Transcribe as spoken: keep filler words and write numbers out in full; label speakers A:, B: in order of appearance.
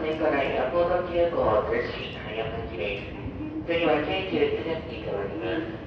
A: 線からエアポート急行逗子早口です。次は京急津崎に停まります。